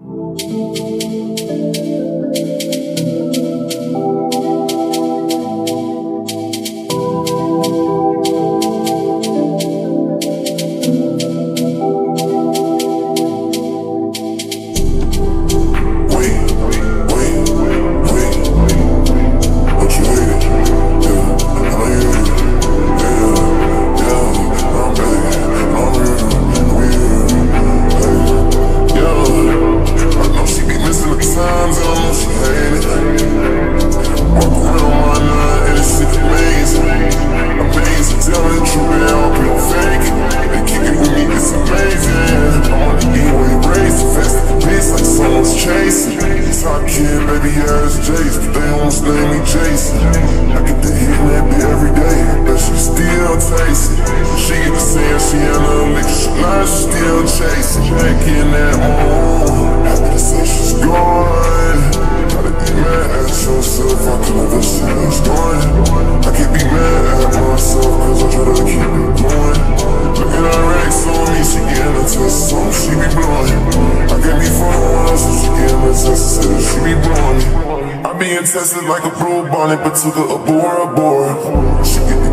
Top kid, baby ass Jace, but they almost name me Jason. I get the hit and that bit every day, but she still tasting. She get the saying she in a lick, she lies, she still chasing. Back in that mood, happy to say she's gone. Gotta be mad at yourself, I can never see what's going. I can't be mad at myself, cause I try to keep it going. Looking at Rex on me, she getting a test, so she be blowing. I can't be fun, so she getting a test, she be blowing. I being tested like a bro bonnet, but took a abort. She get